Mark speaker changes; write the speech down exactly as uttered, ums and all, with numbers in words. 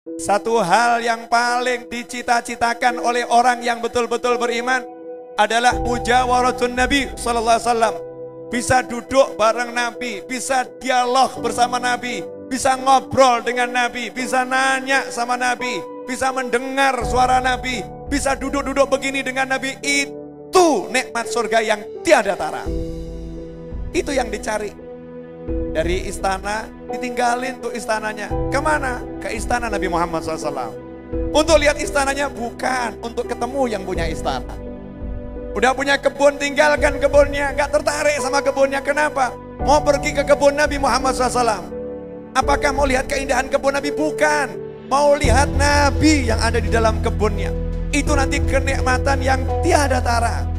Speaker 1: Satu hal yang paling dicita-citakan oleh orang yang betul-betul beriman adalah mujawaratun Nabi sallallahu alaihi wasallam. Bisa duduk bareng Nabi, bisa dialog bersama Nabi, bisa ngobrol dengan Nabi, bisa nanya sama Nabi, bisa mendengar suara Nabi, bisa duduk-duduk begini dengan Nabi. Itu nikmat surga yang tiada tara. Itu yang dicari. Dari istana, ditinggalin tuh istananya. Kemana? Ke istana Nabi Muhammad shallallahu alaihi wasallam. Untuk lihat istananya, bukan. Untuk ketemu yang punya istana. Udah punya kebun, tinggalkan kebunnya. Gak tertarik sama kebunnya. Kenapa? Mau pergi ke kebun Nabi Muhammad shallallahu alaihi wasallam. Apakah mau lihat keindahan kebun Nabi? Bukan. Mau lihat Nabi yang ada di dalam kebunnya. Itu nanti kenikmatan yang tiada tara.